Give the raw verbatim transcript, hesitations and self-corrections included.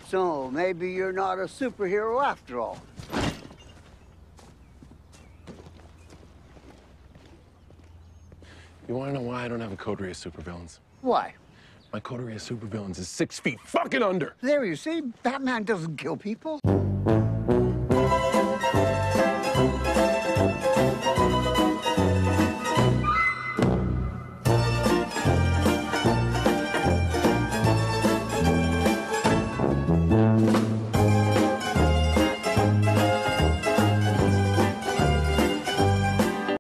So maybe you're not a superhero after all. You wanna know why I don't have a coterie of supervillains? Why? My coterie of supervillains is six feet fucking under. There, you see, Batman doesn't kill people.